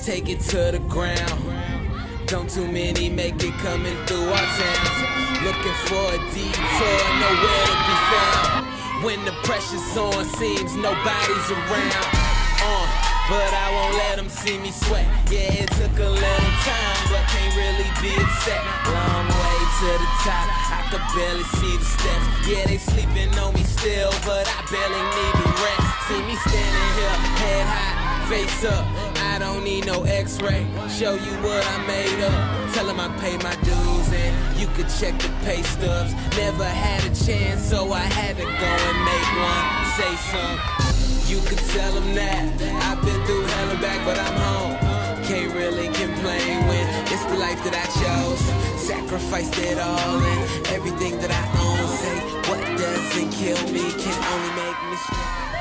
take it to the ground. Don't too many make it coming through our towns. Looking for a detour, nowhere to be found. When the pressure's on, seems nobody's around. But I won't let them see me sweat. Yeah, it took a little time, but can't really be upset. Long way to the top, I could barely see the steps. Yeah, they sleeping on me still, but I barely need the rest. See me standing here, head high, face up. I don't need no x-ray, show you what I made up. Tell them I paid my dues and you could check the pay stubs. Never had a chance, so I had to go and make one. Say something. You could tell them that I've been through hell and back, but I'm home. Can't really complain when it's the life that I chose. Sacrificed it all and everything that I own. Say what doesn't kill me can only make me strong.